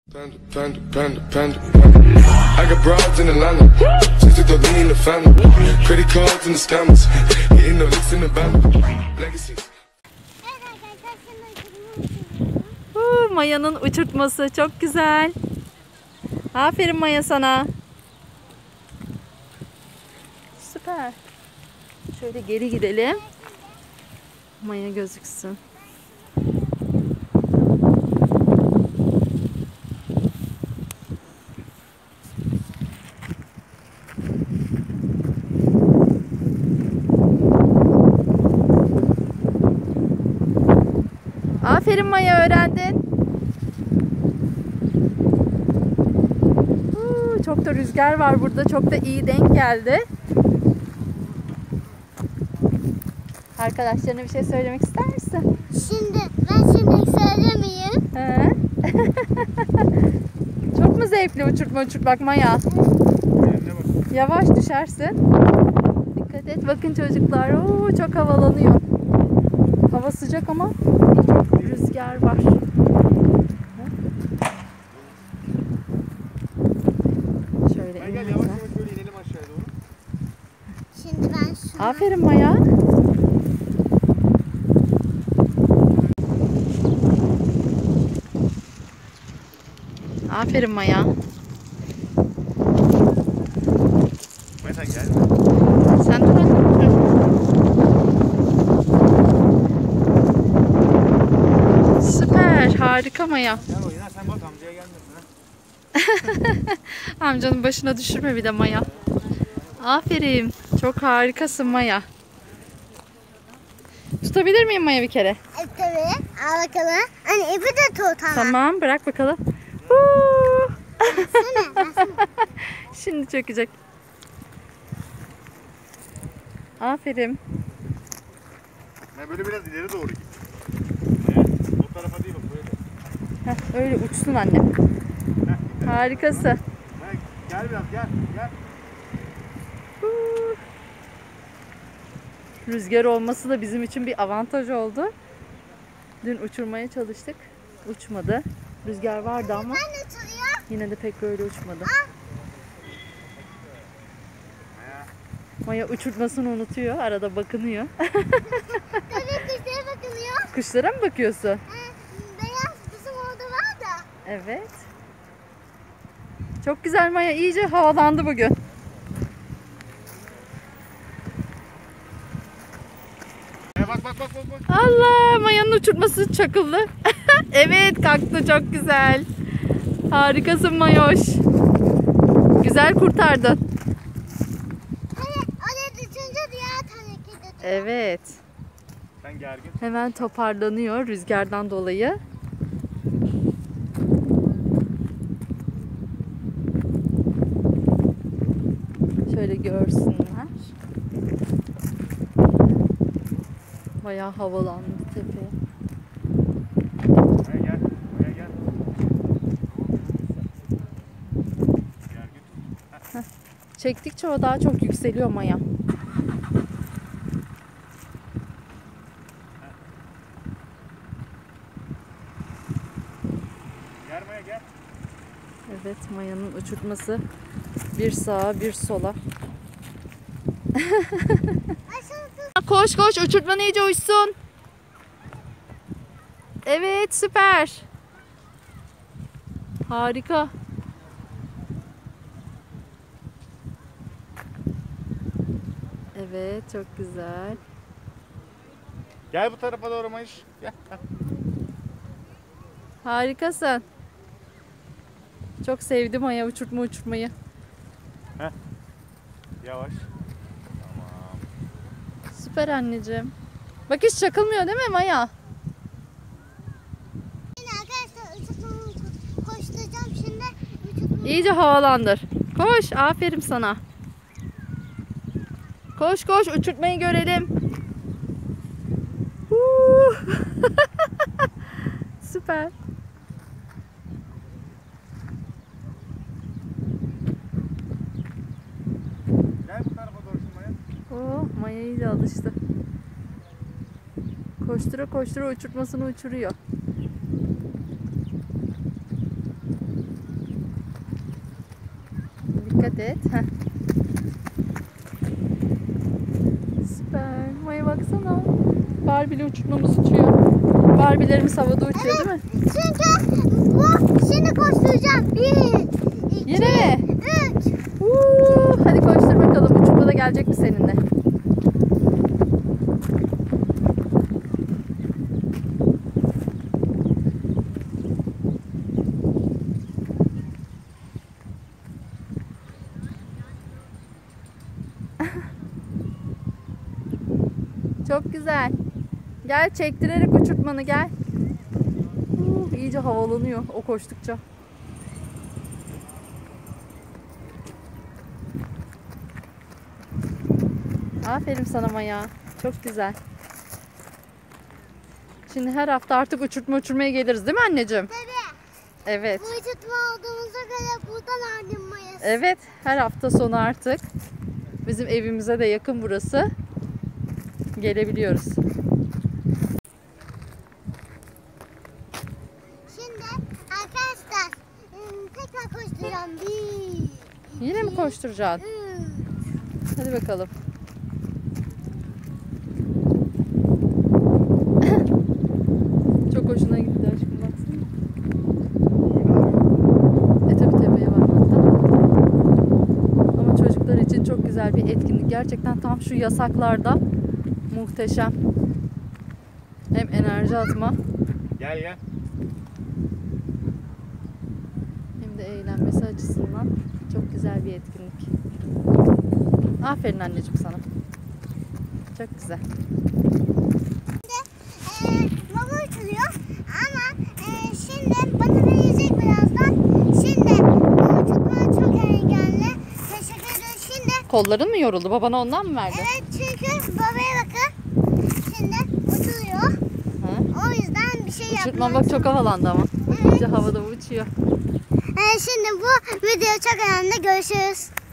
Panda. I got broads in Atlanta, just to throw me in the family. Credit cards and the scammers, getting no licks in the band. Legacies. Maya'nın uçurtması çok güzel. Aferin Maya sana. Süper. Şöyle geri gidelim. Maya gözüksün. Aferin Maya, öğrendin. Çok da rüzgar var burada. Çok da iyi denk geldi. Arkadaşlarına bir şey söylemek ister misin? Ben şimdi söylemeyeyim. He? Çok mu zevkli uçurtmak Maya? Yavaş düşersin. Dikkat et. Bakın çocuklar. Çok havalanıyor. Hava sıcak ama çok rüzgar var. Şöyle Gel yavaş yavaş böyle inelim aşağıya doğru. Şimdi ben şunu... Aferin Maya. Aferin Maya. Maya gel. Sen dur hadi. Süper. Harika Maya. Gel oyna, sen bak amcaya gelmesin ha. Amcanın başına düşürme bir de Maya. Aferin. Çok harikasın Maya. Tutabilir miyim Maya bir kere? Tabii. Al bakalım. Hani ipi de tut ama. Tamam, bırak bakalım. Versene. Şimdi çökecek. Aferin. Maya böyle biraz ileri doğru git. Evet, o tarafa değil bak böyle. Heh, öyle uçsun annem. Harikası. Maya gel biraz gel. Rüzgar olması da bizim için bir avantaj oldu. Dün uçurmaya çalıştık. Uçmadı. Rüzgar vardı ama Ben uçuruyor. yine de pek böyle uçmadı. Maya uçurtmasını unutuyor. Arada bakınıyor. Tabii kuşlara bakılıyor. Kuşlara mı bakıyorsun? Beyaz kızım orada var da. Evet. Çok güzel Maya. İyice havalandı bugün. Maya bak. Allah, Maya'nın uçurtması çakıldı. Evet, kalktı, çok güzel. Harikasın Mayoş. Güzel kurtardın. Hani oraya düşünce diğer teneke de. Evet. Sen gergin. Hemen toparlanıyor rüzgardan dolayı. Şöyle görsünler. Bayağı havalandı tepeye. Maya gel. Gergin. Çektikçe o daha çok yükseliyor Maya. Gel Maya gel. Evet, Maya'nın uçurtması bir sağa bir sola. Koş uçurtman iyice uçsun. Evet, süper. Harika. Evet, çok güzel. Gel bu tarafa doğru Mayış. Gel. Harikasın. Çok sevdim Maya uçurtmayı. Yavaş. Süper anneciğim. Bak hiç çakılmıyor değil mi Maya? Şimdi arkadaşlar uçurtmamı koşturacağım şimdi. Uçurtmamı... İyice havalandır. Koş, aferin sana. Koş uçurtmayı görelim. Süper. Gel bu tarafa doğru Maya. Maya iyice alıştı. Koştura uçurtmasını uçuruyor. Dikkat et. Heh. Süper. Maya baksana. Barbie'li uçurtmamız uçuyor. Barbie'lerimiz havada uçuyor değil mi? Çünkü bu şimdi koşturacağım. 1, 2, Yine mi? 3. Hadi koştur bakalım. Uçurtma da gelecek mi seninle? Çok güzel. Gel çektirerek uçurtmanı gel. İyice havalanıyor o koştukça. Aferin sana Maya. Çok güzel. Şimdi her hafta artık uçurtma uçurmaya geliriz değil mi anneciğim? Tabii. Evet. Bu uçurtma olduğumuza göre buradan ayrılmayız. Evet. Her hafta sonu artık bizim evimize de yakın burası. Gelebiliyoruz. Şimdi arkadaşlar tekrar koşturacağım. 1, Yine mi koşturacaksın? 3. Hadi bakalım. Çok hoşuna gitti aşkım baksana. Tabii tepeye var hatta. Ama çocuklar için çok güzel bir etkinlik. Gerçekten tam şu yasaklarda muhteşem. Hem enerji atma Gel gel. hem de eğlenmesi açısından çok güzel bir etkinlik. Aferin anneciğim sana. Çok güzel. Baba uçuruyor ama şimdi bana verecek birazdan. Şimdi bu uçurtma çok engelli. Teşekkür ederim. Şimdi Kolların mı yoruldu? Babana ondan mı verdi? evet çünkü babaya bakın. Şimdi uçuruyor. Ha? O yüzden bir şey Uçurtma yapmam. bak çok havalandı ama. Evet. İyice havada uçuyor. Şimdi bu video çok önemli. Görüşürüz.